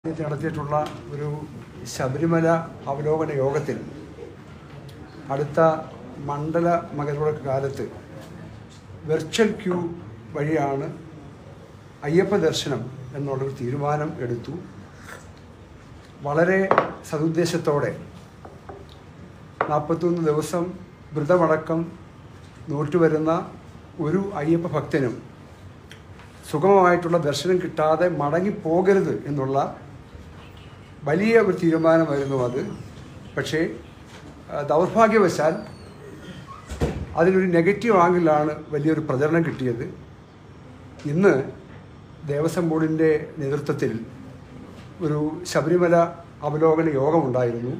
നടത്തിയിട്ടുള്ള ഒരു ശബരിമല അവലോകന യോഗത്തിൽ അടുത്ത മണ്ഡല മകരവിളക്ക് കാലത്ത് വെർച്വൽ ക്യൂ വഴിയാണ് അയ്യപ്പ ദർശനം എന്നുള്ളൊരു തീരുമാനം എടുത്തു. വളരെ സതുദ്ദേശത്തോടെ 41 ദിവസം വ്രതമടക്കം നോറ്റുവരുന്ന ഒരു അയ്യപ്പ ഭക്തനും സുഗമമായിട്ടുള്ള ദർശനം കിട്ടാതെ മടങ്ങിപ്പോകരുത് എന്നുള്ള വലിയ ഒരു തീരുമാനമായിരുന്നു അത്. പക്ഷേ ദൗർഭാഗ്യവശാൽ അതിനൊരു നെഗറ്റീവ് ആംഗിലാണ് വലിയൊരു പ്രചരണം കിട്ടിയത്. ഇന്ന് ദേവസ്വം ബോർഡിൻ്റെ നേതൃത്വത്തിൽ ഒരു ശബരിമല അവലോകന യോഗമുണ്ടായിരുന്നു.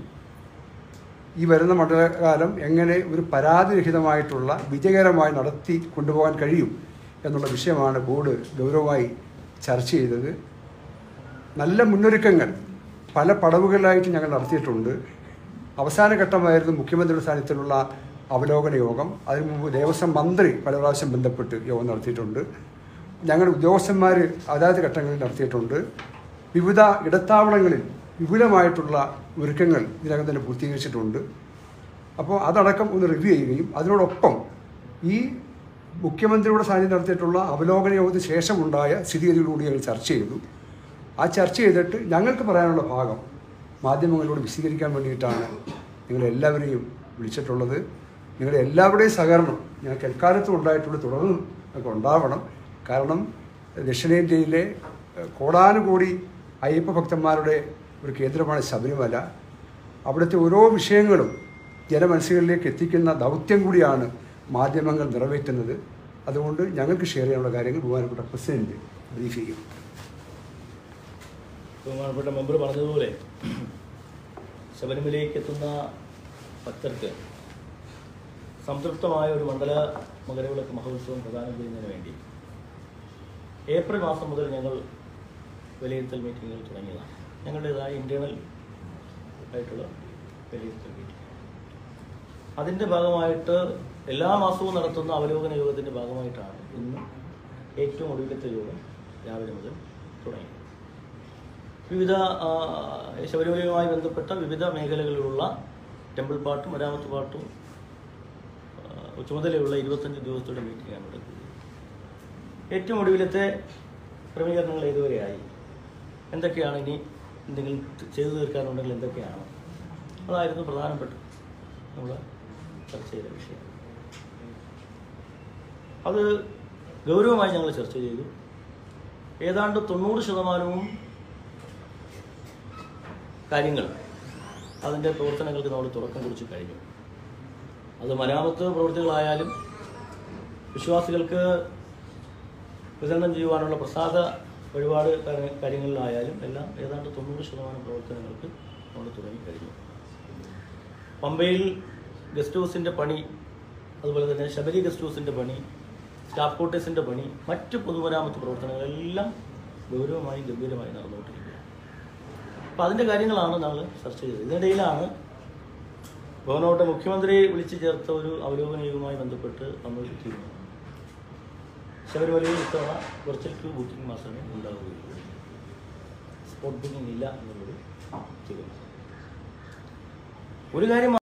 ഈ വരുന്ന മണ്ഡലകാലം എങ്ങനെ ഒരു പരാതിരഹിതമായിട്ടുള്ള വിജയകരമായി നടത്തി കൊണ്ടുപോകാൻ കഴിയും എന്നുള്ള വിഷയമാണ് ബോർഡ് ഗൗരവമായി ചർച്ച ചെയ്തത്. നല്ല മുന്നൊരുക്കങ്ങൾ പല പടവുകളിലായിട്ട് ഞങ്ങൾ നടത്തിയിട്ടുണ്ട്. അവസാന ഘട്ടമായിരുന്നു മുഖ്യമന്ത്രിയുടെ സ്ഥാനത്തിലുള്ള അവലോകന യോഗം. അതിനു മുമ്പ് ദേവസ്വം മന്ത്രി പല പ്രാവശ്യം ബന്ധപ്പെട്ട് യോഗം നടത്തിയിട്ടുണ്ട്. ഞങ്ങളുടെ ഉദ്യോഗസ്ഥന്മാർ അതാത് ഘട്ടങ്ങളിൽ നടത്തിയിട്ടുണ്ട്. വിവിധ ഇടത്താവളങ്ങളിൽ വിപുലമായിട്ടുള്ള ഒരുക്കങ്ങൾ ഇതിനകം തന്നെ പൂർത്തീകരിച്ചിട്ടുണ്ട്. അപ്പോൾ അതടക്കം ഒന്ന് റിവ്യൂ ചെയ്യുകയും അതിനോടൊപ്പം ഈ മുഖ്യമന്ത്രിയുടെ സാന്നിധ്യം നടത്തിയിട്ടുള്ള അവലോകന യോഗത്തിന് ശേഷമുണ്ടായ സ്ഥിതിഗതികളോട് ഞങ്ങൾ ചർച്ച ചെയ്തു. ആ ചർച്ച ചെയ്തിട്ട് ഞങ്ങൾക്ക് പറയാനുള്ള ഭാഗം മാധ്യമങ്ങളോട് വിശദീകരിക്കാൻ വേണ്ടിയിട്ടാണ് നിങ്ങളെല്ലാവരെയും വിളിച്ചിട്ടുള്ളത്. നിങ്ങളുടെ എല്ലാവരുടെയും സഹകരണം ഞങ്ങൾക്ക് എക്കാലത്തും ഉണ്ടായിട്ടുള്ള തുടർന്നും ഒക്കെ ഉണ്ടാവണം. കാരണം ദക്ഷിണേന്ത്യയിലെ കോടാനുകോടി അയ്യപ്പ ഭക്തന്മാരുടെ ഒരു കേന്ദ്രമാണ് ശബരിമല. അവിടുത്തെ ഓരോ വിഷയങ്ങളും ജനമനസ്സുകളിലേക്ക് എത്തിക്കുന്ന ദൗത്യം കൂടിയാണ് മാധ്യമങ്ങൾ നിറവേറ്റുന്നത്. അതുകൊണ്ട് ഞങ്ങൾക്ക് ഷെയർ ചെയ്യാനുള്ള കാര്യങ്ങൾ ബഹുമാനപ്പെട്ട പ്രസിഡന്റ് ബ്രീഫ് ചെയ്യും. ബഹുമാനപ്പെട്ട മെമ്പർ പറഞ്ഞതുപോലെ ശബരിമലയിലേക്ക് എത്തുന്ന ഭക്തർക്ക് സംതൃപ്തമായ ഒരു മണ്ഡല മകരവിളക്ക് മഹോത്സവം പ്രദാനം ചെയ്യുന്നതിന് വേണ്ടി ഏപ്രിൽ മാസം മുതൽ ഞങ്ങൾ വിലയിരുത്തൽ മീറ്റിങ്ങുകൾ തുടങ്ങിയതാണ്. ഞങ്ങളുടേതായ ഇൻറ്റേർണൽ ആയിട്ടുള്ള വിലയിരുത്തൽ മീറ്റിംഗ്. അതിൻ്റെ ഭാഗമായിട്ട് എല്ലാ മാസവും നടത്തുന്ന അവലോകന യോഗത്തിൻ്റെ ഭാഗമായിട്ടാണ് ഇന്ന് ഏറ്റവും ഒടുവിലത്തെ യോഗം രാവിലെ മുതൽ തുടങ്ങി. വിവിധ ശബരിമലയുമായി ബന്ധപ്പെട്ട വിവിധ മേഖലകളിലുള്ള ടെമ്പിൾ പാട്ടും മരാമത്ത് പാട്ടും ചുമതലയുള്ള 25 ദിവസത്തെ മീറ്റിംഗാണ് നടക്കുന്നത്. ഏറ്റവും ഒടുവിലത്തെ ക്രമീകരണങ്ങൾ ഇതുവരെയായി. എന്തൊക്കെയാണ് ഇനി എന്തെങ്കിലും ചെയ്തു തീർക്കാനുണ്ടെങ്കിൽ എന്തൊക്കെയാണ്, അതായിരുന്നു പ്രധാനപ്പെട്ട നമ്മൾ ചർച്ച ചെയ്ത വിഷയം. അത് ഗൗരവമായി ഞങ്ങൾ ചർച്ച ചെയ്തു. ഏതാണ്ട് 90% കാര്യങ്ങൾ അതിൻ്റെ പ്രവർത്തനങ്ങൾക്ക് നമ്മൾ തുടക്കം കുറിച്ച് കഴിഞ്ഞു. അത് മരാമത്ത് പ്രവൃത്തികളായാലും വിശ്വാസികൾക്ക് വിതരണം ചെയ്യുവാനുള്ള പ്രസാദ വഴിപാട് കാര്യങ്ങളിലായാലും എല്ലാം ഏതാണ്ട് 90% പ്രവർത്തനങ്ങൾക്ക് നമ്മൾ തുടങ്ങിക്കഴിഞ്ഞു. പമ്പയിൽ ഗസ്റ്റ് ഹൗസിൻ്റെ പണി, അതുപോലെ തന്നെ ശബരി ഗസ്റ്റ് ഹൗസിൻ്റെ പണി, സ്റ്റാഫ് ക്വാർട്ടേഴ്സിൻ്റെ പണി, മറ്റ് പൊതുമരാമത്ത് പ്രവർത്തനങ്ങളെല്ലാം ഗൗരവമായി ഗംഭീരമായി നടന്നുകൊണ്ടിരിക്കുകയാണ്. അപ്പോൾ അതിൻ്റെ കാര്യങ്ങളാണ് നമ്മൾ ചർച്ച ചെയ്തത്. ഇതിനിടയിലാണ് ബഹുമാനപ്പെട്ട മുഖ്യമന്ത്രി വിളിച്ചു ചേർത്ത ഒരു അവലോകന യോഗവുമായി ബന്ധപ്പെട്ട് നമ്മൾ തീരുമാനം. ശബരിമലയിൽ ഇത്തവണ വെർച്വൽ ക്യൂ ബുക്കിംഗ് മാത്രമേ ഉണ്ടാവുകയുള്ളൂ, സ്പോട്ട് ബുക്കിംഗ് ഇല്ല എന്നുള്ളൊരു തീരുമാനം. ഒരു കാര്യം